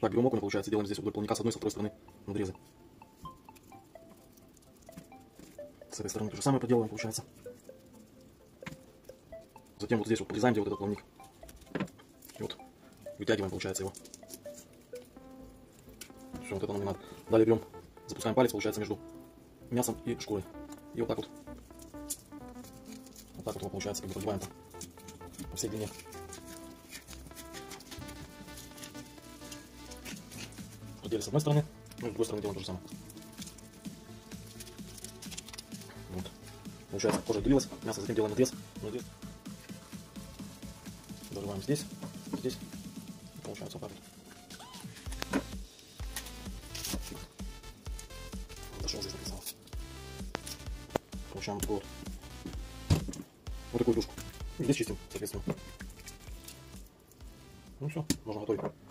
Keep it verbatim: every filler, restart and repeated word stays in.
Так, берем окунь, получается, делаем здесь вдоль плавника с одной и со второй стороны надрезы. С этой стороны то же самое проделываем, получается. Затем вот здесь вот подрезаем, где вот этот плавник. И вот вытягиваем, получается, его. Все, вот это нам не надо. Далее берем, запускаем палец, получается, между мясом и шкурой. И вот так вот. Вот так вот его, получается, как бы продеваем по, по всей длине. Продели с одной стороны, ну и с другой стороны делаем то же самое. Вот. Получается, кожа отделилась, мясо, затем делаем надрез. надрез. Дожимаем здесь, здесь. Получается вот так вот. Дошел здесь написал. Получаем вот, вот такую душку. И здесь чистим, соответственно. Ну все, можно готовить.